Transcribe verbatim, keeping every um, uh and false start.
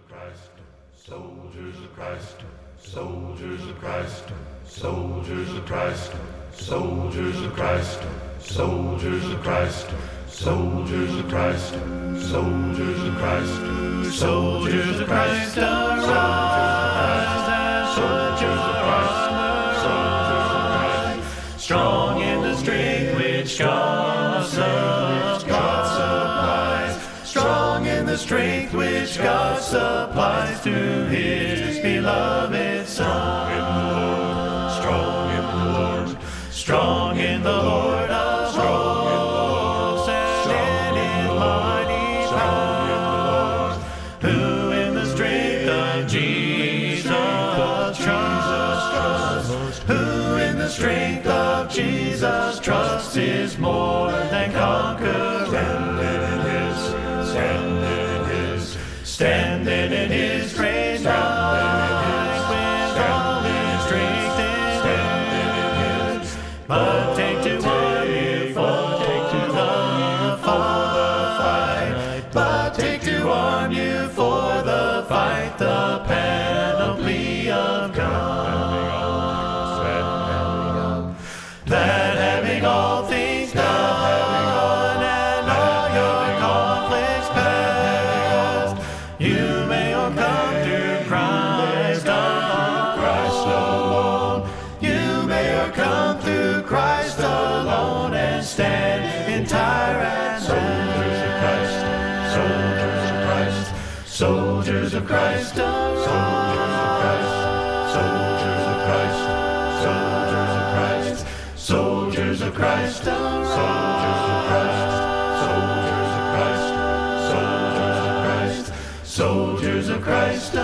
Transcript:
Christ, soldiers of Christ, soldiers of Christ, soldiers of Christ, soldiers of Christ, soldiers of Christ, soldiers of Christ, soldiers of Christ, soldiers of Christ, arise, soldiers of Christ, soldiers of Christ, strong in the strength which God supplies, strong in the strength which God supplies to His beloved Son. Strong in the Lord, strong in the Lord of hosts, and in mighty power, who in the strength of Jesus trusts, who in the strength of Jesus trusts is more than conqueror. Standing in His grace, rise with all His strength in His. But take to one you for, take to the for the fight. But take to arm you for the fight, the panoply of God. That having all things done and all your conflicts past, you may all come to Christ alone. Christ alone. You may all come through Christ alone and stand entire and soldiers of Christ, soldiers of Christ, soldiers of Christ, soldiers of Christ, soldiers of Christ, soldiers of Christ, soldiers of Christ, soldiers of Christ, soldiers of Christ, soldiers of Christ, soldiers of Christ.